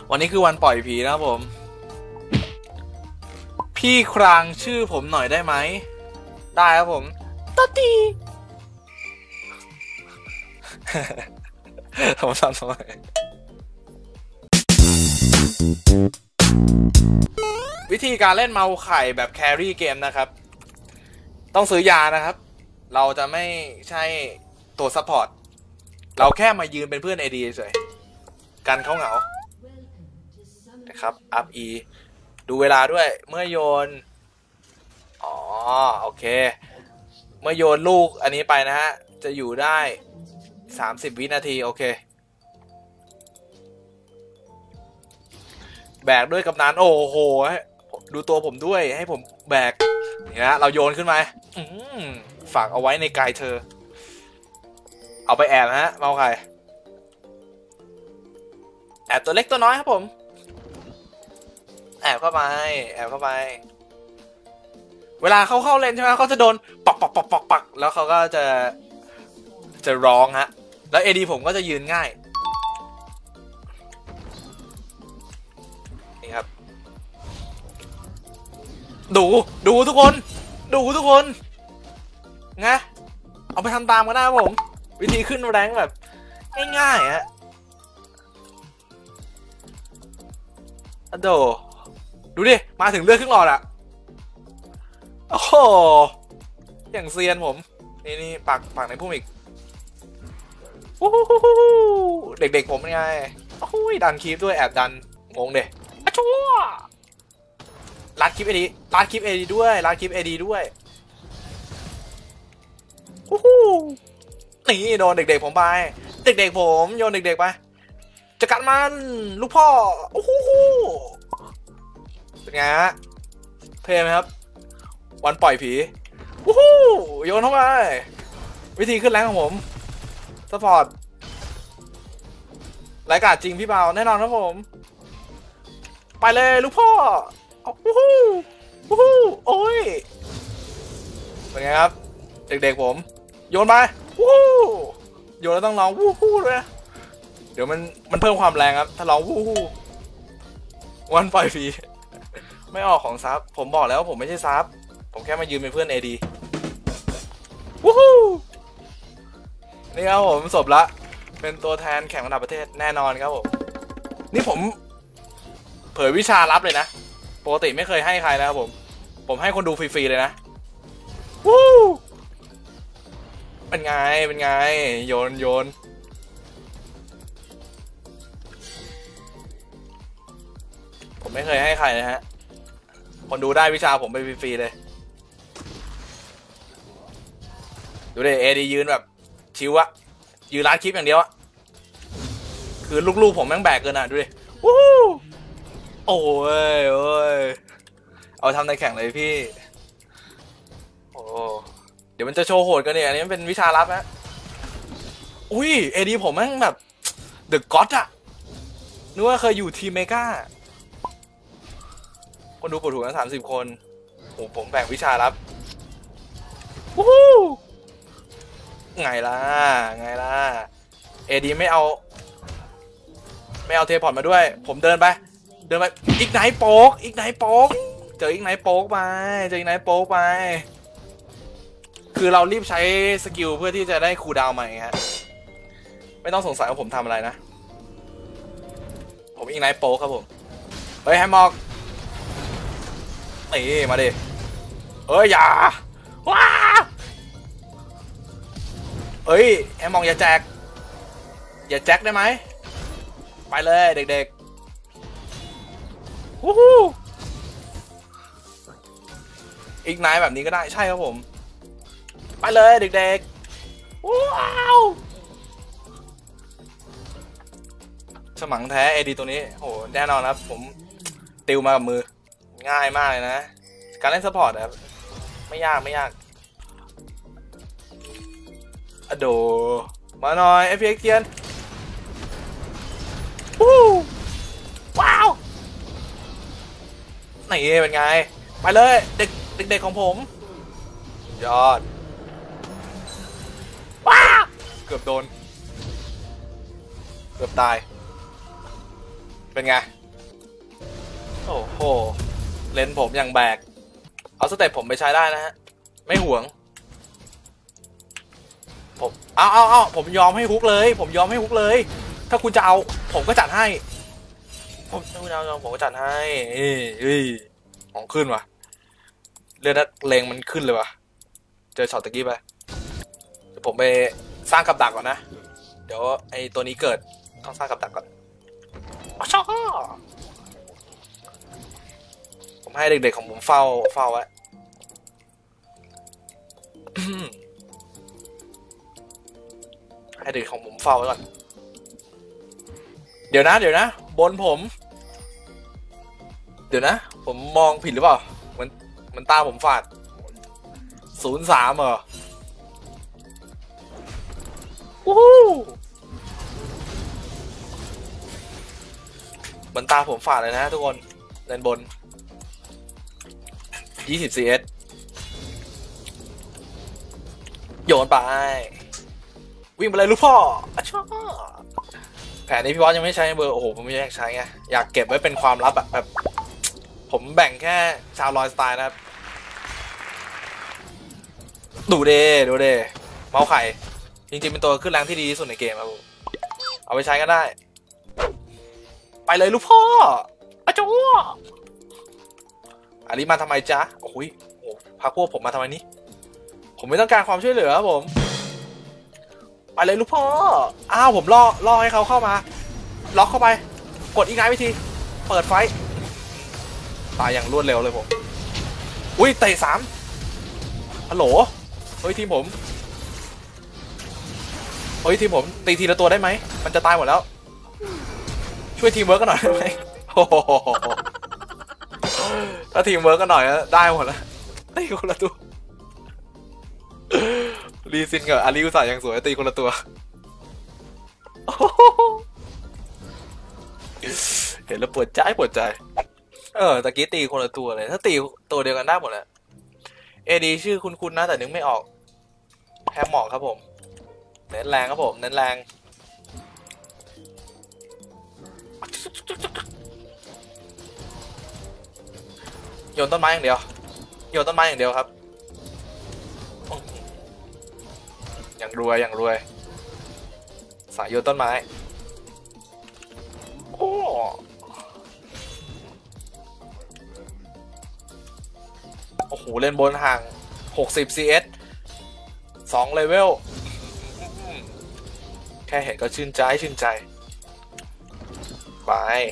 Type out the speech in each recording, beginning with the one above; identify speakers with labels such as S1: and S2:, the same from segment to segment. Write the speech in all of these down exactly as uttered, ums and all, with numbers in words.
S1: วันนี้คือวันปล่อยผีนะครับผมพี่ครางชื่อผมหน่อยได้ไหมได้ครับผมตตีผมทำทำไมวิธีการเล่นเมาไข่แบบแครี่เกมนะครับต้องซื้อยานะครับเราจะไม่ใช่ตัวซัพพอร์ตเราแค่มายืนเป็นเพื่อน เอ ดี เฉยกันเขาเหงานะครับอัพ E ดูเวลาด้วยเมื่อโยนอ๋อโอเคเมื่อโยนลูกอันนี้ไปนะฮะจะอยู่ได้สามสิบวินาทีโอเคแบกด้วยกำนันโอ้โหดูตัวผมด้วยให้ผมแบกนี่นะเราโยนขึ้นมาฝากเอาไว้ในกายเธอเอาไปแอบฮะเมาไข่แอบตัวเล็กตัวน้อยครับผมแอบเข้าไปแอบเข้าไปเวลาเขาเข้าเล่นใช่ไหมเขาจะโดนปักปักปักปักปักแล้วเขาก็จะจะร้องฮะแล้วเอดีผมก็จะยืนง่ายนี่ครับดูดูทุกคนดูทุกคนไงเอาไปทำตามกันได้ครับผมวิธีขึ้นแรงแบบง่ายๆฮะอะโดดูดิมาถึงเลือดครึ่งหลอดอะโอ้โหอย่างเซียนผมนี่นี่ปากปากในพุ่มอีกเด็กๆผมเป็นไงโอ้ยดันคลิปด้วยแอบดันงงเด็อะชั่วรัดคลิปเอดีรัดคลิปเอดีด้วยรัดคลิปเอดีด้วยนี่โดนเด็กๆผมไปเด็กๆผมโยนเด็กๆไปจะกัดมันลูกพ่อโอ้โหเป็นไงฮะเท่ไหมครับวันปล่อยผีวู้ฮู้โยนเข้าไปวิธีขึ้นแรงของผมสปอร์ตรายการจริงพี่เบาแน่นอนครับผมไปเลยลูกพ่อวู้ฮู้วู้ฮู้โอ้ยเป็นไงครับเด็กๆผมโยนไปวู้ฮู้โยนแล้วต้องร้องวู้ฮู้ด้วยเดี๋ยวมันมันเพิ่มความแรงครับถ้าร้องวู้ฮู้วันปล่อยผีไม่ออกของซับผมบอกแล้วว่าผมไม่ใช่ซับผมแค่มายืนเป็นเพื่อนเอดีวู้ฮู้นี่ครับผมจบละเป็นตัวแทนแข่งระดับประเทศแน่นอนครับผมนี่ผมเผยวิชาลับเลยนะปกติไม่เคยให้ใครนะครับผมผมให้คนดูฟรีๆเลยนะวู้เป็นไงเป็นไงโยนโยนผมไม่เคยให้ใครนะฮะคนดูได้วิชาผมไปฟรีๆเลยดูดิเอดียืนแบบชิวอะยืนร้านคลิปอย่างเดียวอะคือลูกๆผมแม่งแบกเกินอ่ะดูดิวู้โอ้ยโอ้ยเอาทำในแข่งเลยพี่โอ้เดี๋ยวมันจะโชว์โหดกันเนี่ยอันนี้มันเป็นวิชาลับนะอุ้ยเอดีผมแม่งแบบเดอะก็อดอะนึกว่าเคยอยู่ทีมเมกาคนดูปวดหัวกันสามสิบคนโอ้ผมแบ่งวิชาลับวู้ไงล่ะไงล่ะเอดีไม่เอาไม่เอาเทพอร์ตมาด้วยผมเดินไปเดินไปอีกไหนโป๊กอีกไหนโป๊กเจออีกไหนโป๊กไปเจออีกไหนโป๊กไปคือเรารีบใช้สกิลเพื่อที่จะได้คูลดาวน์ใหม่ฮะไม่ต้องสงสัยว่าผมทำอะไรนะผมอีกไหนโป๊กครับผมเฮ้ยแฮมมอกนี่มาดิเอ้ยอย่าว้าเอ้ยแฮมมอกอย่าแจกอย่าแจกได้ไหมไปเลยเด็กๆวู้ฮู้อีกไนท์แบบนี้ก็ได้ใช่ครับผมไปเลยเด็กๆว้าวสมังแท้เอดีตัวนี้โหแน่นอนครับผมติวมากับมือง่ายมากเลยนะการเล่นซัพพอร์ตครับไม่ยากไม่ยากอะโดมาหน่อยเอฟพีเอ็กซ์เทียนว้าวนี่เป็นไงไปเลยเด็กเด็กๆของผมยอดว้าเกือบโดนเกือบตายเป็นไงโอ้โหเลนผมอย่างแบกเอาสเต็ปผมไปใช้ได้นะฮะไม่ห่วงผมเอาเอาเอาผมยอมให้ฮุกเลยผมยอมให้ฮุกเลยถ้าคุณจะเอาผมก็จัดให้ผมถ้าคุณเอาผมก็จัดให้เอ้ยเอ้ยของขึ้นว่ะเลือดนักเลงมันขึ้นเลยว่ะเจอช็อตตะกี้ไปเดี๋ยวผมไปสร้างกับดักก่อนนะเดี๋ยวไอ้ตัวนี้เกิดต้องสร้างกับดักก่อนชอบผมให้เด็กๆของผมเฝ้าเฝ้าไว้ให้เด็กของผมเฝ้าไว้ก่อนเดี๋ยวนะเดี๋ยวนะบนผมเดี๋ยวนะผมมองผิดหรือเปล่าเหมือนเหมือนตาผมฝาดศูนย์สามเหรอวู้ฮู้เหมือนตาผมฝาดเลยนะทุกคนเลนบนยี่สิบ ซี เอส โยนไปวิ่งไปเลยลูกพ่อชอบแผนนี้พี่วอสยังไม่ใช้เบอร์โอ้โหผมไม่อยากใช้ไงอยากเก็บไว้เป็นความลับแบบแบบผมแบ่งแค่ชาวลอยสไตล์นะครับดูเดดูเดเมาส์ไข่จริงๆเป็นตัวขึ้นแรงที่ดีที่สุดในเกมครับผมเอาไปใช้ก็ได้ไปเลยลูกพ่ออาจูอาลีมาทำไมจ๊ะโอ้ยโอ้พาพวกผมมาทำไมนี่ผมไม่ต้องการความช่วยเหลือครับผมไปเลยลูกพ่ออ้าวผมล่อล่อให้เขาเข้ามาล็อกเข้าไปกดอีกไงวิธีเปิดไฟตายอย่างรวดเร็วเลยผมอุ้ยเตะสามฮัลโหลเฮ้ยทีมผมเฮ้ยทีมผมตีทีละตัวได้ไหมมันจะตายหมดแล้วช่วยทีมเวิร์กกันหน่อยได้ไหมโอ้โหถ้าทีมเวิร์กกันหน่อยได้หมดแล้วตีคนละตัวรีซินกับอาริอุสายังสวยตีคนละตัวเห็นแล้วปวดใจปวดใจเออตะกี้ตีคนละตัวเลยถ้าตีตัวเดียวกันได้หมดแหละเอดีชื่อคุณๆนะแต่นึกไม่ออกแฮมหมอกครับผมเน้นแรงครับผมเน้นแรงโยนต้นไม้อย่างเดียวโยนต้นไม้อย่างเดียวครับอย่างรวยอย่างรวยสายโยนต้นไม้โอ้โอ้โหเล่นบนห่างหกสิบ ซี เอส สองเลเวลแค่เห็นก็ชื่นใจชื่นใจไป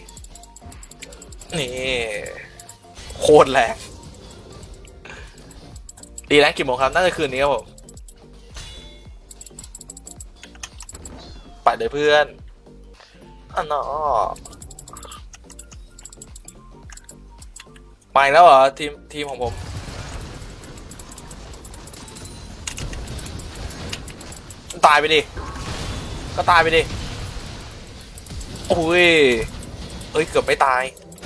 S1: นี่โคตรแรงดีแล้วกี่โมงครับน่าจะคืนนี้ครับผมไปเลยเพื่อนอ๋อเนาะมาอีกแล้วเหรอทีมทีมของผมตายไปดิก็ตายไปดิโอ้ยเอ้ยเกือบไม่ตาย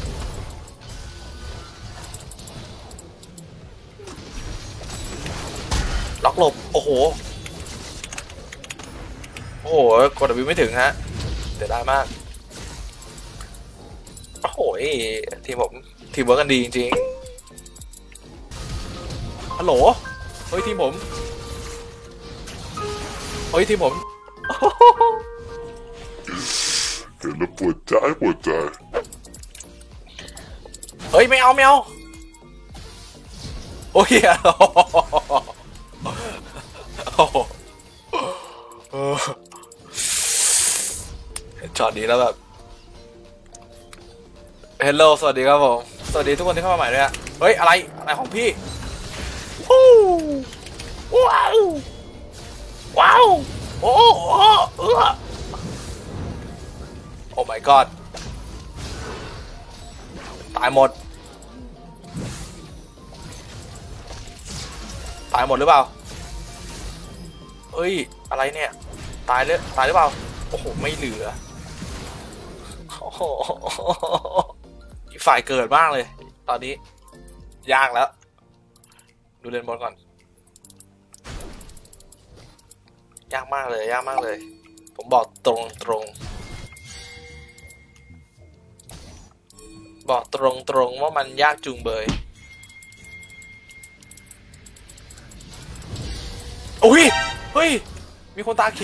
S1: ล็อกหลบโอ้โหโอ้โหกดวิวไม่ถึงฮะเดี๋ยวได้มากโอ้โหทีมผมทีมเวิร์กกันดีจริงๆฮัลโหลเฮ้ยทีมผมเฮ้ยทีมผม
S2: เห็นแล้วปวดใจปวดใจ
S1: เฮ้ยไม่เอาไม่เอาโอ้ยช็อตนี้แล้วแบบเฮลโลสวัสดีครับผมสวัสดีทุกคนที่เข้ามาใหม่ด้วยอะเฮ้ยอะไรอะไรของพี่วู้ว้าวว้าวโอ้โหเออโอ้ my god ตายหมดตายหมดหรือเปล่าเอ้ยอะไรเนี่ยตายเลยตายหรือเปล่าโอ้โหไม่เหลือโอ้โหอีกฝ่ายเกิดมากเลยตอนนี้ยากแล้วดูเลนบอลก่อนยากมากเลยยากมากเลยผมบอกตรงตรงบอกตรงๆว่ามันยากจุงเบยอุ้ยเฮ้ยมีคนตาเข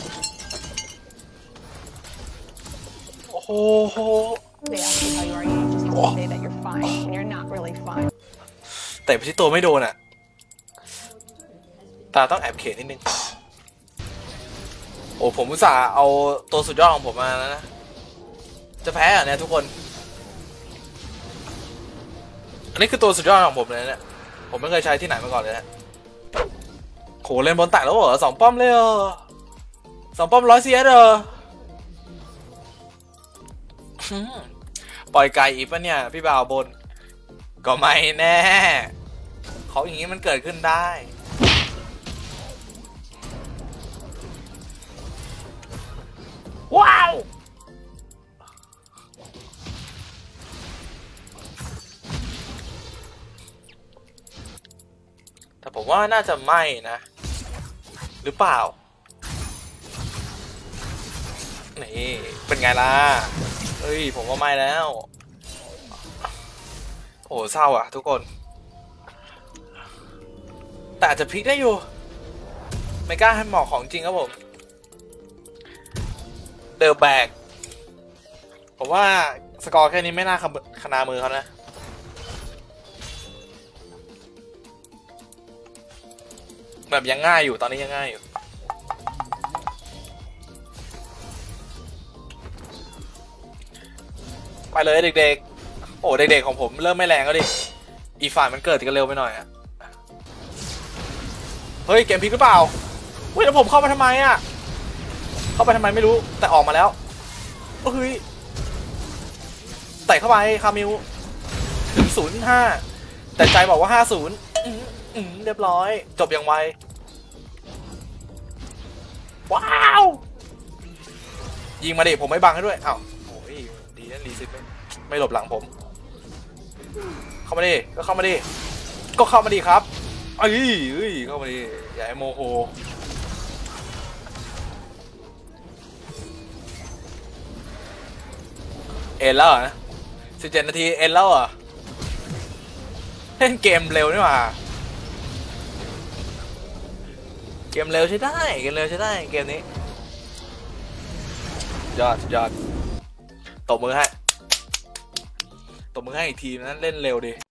S1: โอ้โห
S3: They ask you how you are, you just have to say that you're fine, and you're not really fine.
S1: แต่ไปที่ตัวไม่โดนอ่ะตาต้องแอบเขนิดนึงโอ้ผมอุตส่าห์เอาตัวสุดยอดของผมมาแล้วนะจะแพ้อ่ะเนี่ยทุกคนอันนี้คือตัวสุดยอดของผมเลยเนี่ยผมไม่เคยใช้ที่ไหนมาก่อนเลยนะโหเล่นบอลแตกแล้วเหรอสองป้อมเลยเหรอสองป้อมร้อยซีเอสเหรอปล่อยไก่อีกปะเนี่ยพี่บ่าวบนก็ไม่แน่เขาอย่างนี้มันเกิดขึ้นได้ว้าวแต่ผมว่าน่าจะไม่นะหรือเปล่านี่เป็นไงล่ะเฮ้ยผมว่าไม่แล้วโอ้เศร้าอ่ะทุกคนแต่อาจจะพลิกได้อยู่ไม่กล้าให้หมอกของจริงครับผมเดลแบกผมว่าสกอร์แค่นี้ไม่น่าขนามือเขานะแบบยังง่ายอยู่ตอนนี้ยังง่ายอยู่ไปเลยเด็กๆโอ้เด็กๆของผมเริ่มไม่แรงแล้วดิอีฝ่ายมันเกิดกันเร็วไปหน่อยอะเฮ้ยเกมพลิกหรือเปล่าเฮ้ยแล้วผมเข้ามาทำไมอะเข้าไปทำไมไม่รู้แต่ออกมาแล้วเฮ้ยใส่เข้าไปคามิวถึงศูนย์ห้าแต่ใจบอกว่าห้าศูนย์เรียบร้อยจบอย่างไวว้าวยิงมาดิผมไม่บังให้ด้วยอ้าวโอ้ยดีนะรีซิปไม่ไม่หลบหลังผมเข้ามาดิก็เข้ามาดิก็เข้ามาดิครับเอ้ยเอ้ยเข้ามาดิอย่าให้โมโหเอ็นแล้วเหรอสิบเจ็ดนาทีเอ็นแล้วเหรอเล่นเกมเร็วนี่หว่าเกมเร็วใช้ได้เกมเร็วใช้ได้เกมนี้ยอดยอดตบมือให้ตบมือให้อีกทีนั้นเล่นเร็วดิ